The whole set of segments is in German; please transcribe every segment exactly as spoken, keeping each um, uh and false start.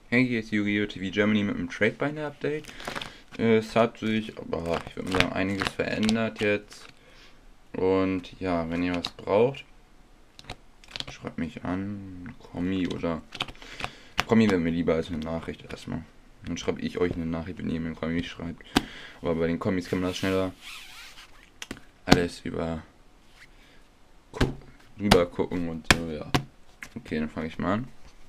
Hey, hier ist Yu-Gi-Oh! T V Germany mit dem Trade Binder Update. Es hat sich, aber ich würde mal sagen, einiges verändert jetzt. Und ja, wenn ihr was braucht, schreibt mich an, Kommi oder Kommi wäre mir lieber als eine Nachricht erstmal. Dann schreibe ich euch eine Nachricht, wenn ihr mir einen Kommi schreibt. Aber bei den Kommis kann man das schneller alles über gu rüber gucken und so, ja. Okay, dann fange ich mal an.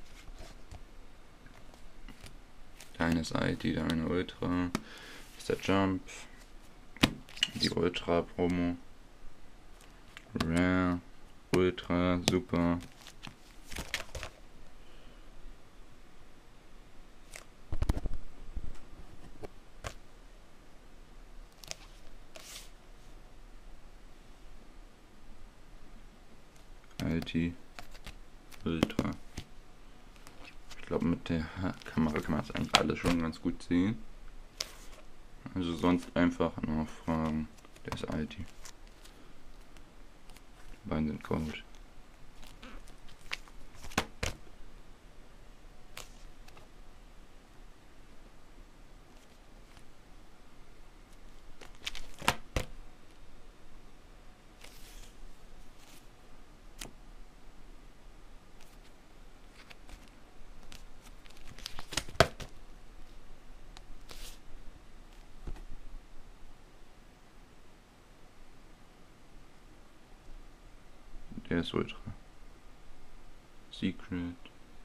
Deines I D, deine Ultra, ist der Jump, die Ultra Promo, Rare, Ultra, Super, I D, Ultra. Ich glaube, mit der Kamera kann man das eigentlich alles schon ganz gut sehen. Also sonst einfach nachfragen. Der ist I D. Die beiden sind Gold. Der ist Ultra. Secret.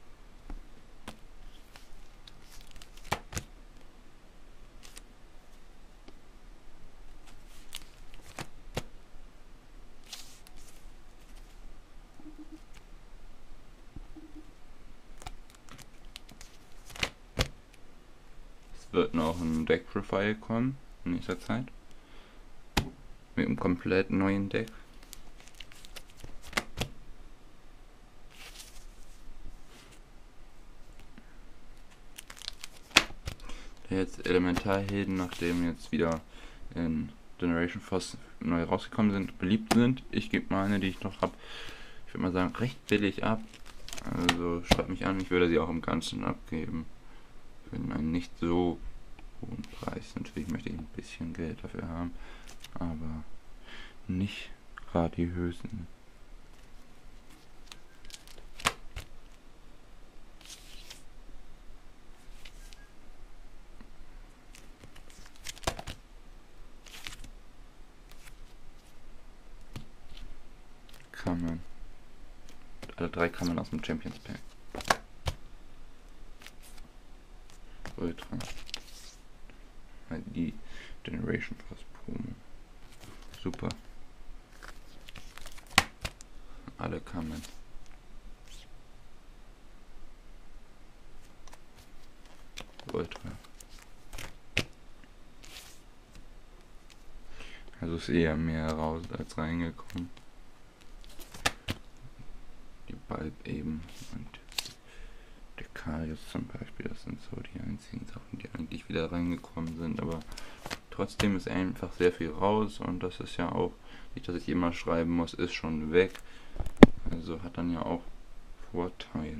Es wird noch ein Deck-Profile kommen in nächster Zeit. Mit einem komplett neuen Deck. Jetzt Elementarhelden, nachdem jetzt wieder in Generation Force neu rausgekommen sind, beliebt sind. Ich gebe meine, die ich noch habe, ich würde mal sagen, recht billig ab. Also schreibt mich an, ich würde sie auch im Ganzen abgeben. Für einen nicht so hohen Preis. Natürlich möchte ich ein bisschen Geld dafür haben, aber nicht gerade die höchsten. Kammern. Alle drei Kammern aus dem Champions Pack. Ultra. Die Generation Force Promo. Super. Alle Kammern. Ultra. Also ist eher mehr raus als reingekommen. Balb eben und der Karius zum Beispiel, das sind so die einzigen Sachen, die eigentlich wieder reingekommen sind, aber trotzdem ist einfach sehr viel raus und das ist ja auch, nicht dass ich immer schreiben muss, ist schon weg, also hat dann ja auch Vorteile.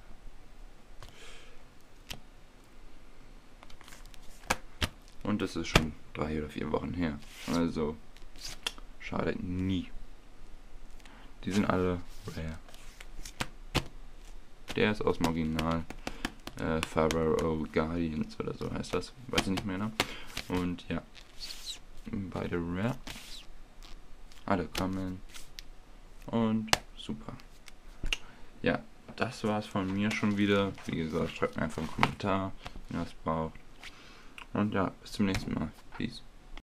Und das ist schon drei oder vier Wochen her, also schadet nie. Die sind alle rare. Der ist aus dem Original äh, Pharaoh Guardians oder so heißt das, weiß ich nicht mehr genau. Und ja, beide rare, alle kommen und super. Ja, das war's von mir schon wieder. Wie gesagt, schreibt mir einfach einen Kommentar, wenn ihr das braucht. Und ja, bis zum nächsten Mal. Peace.